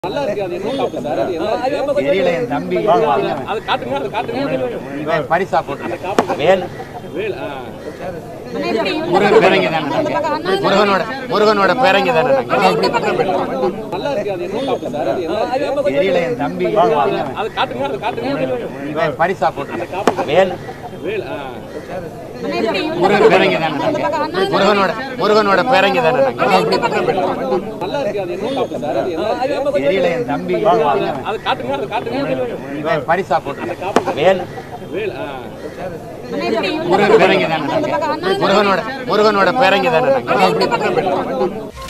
நல்லா இருக்கு. அது என்ன காப்பு சார்? அது என்ன தெரியல. என் தம்பி அது காட்டுங்க. பரிசா போட்டு வேல் வேல் முருகன் பேரங்க தானே. முருகனோட பேரங்க தானே. நல்லா இருக்கு. அது என்ன காப்பு சார்? அது என்ன தெரியல. என் தம்பி அது காட்டுங்க. பரிசா போட்டு வேல் வேல் முருகன் பேரங்க தானே. முருகனோட பேரங்க தானே. நல்லா இருக்கு. அது என்ன காப்பு சார்? அது என்ன தெரியல. என் தம்பி அது காட்டுங்க. பரிசா போட்டு வேல் வேல் முருகன் பேரங்க தானே. முருகனோட பேரங்க தானே.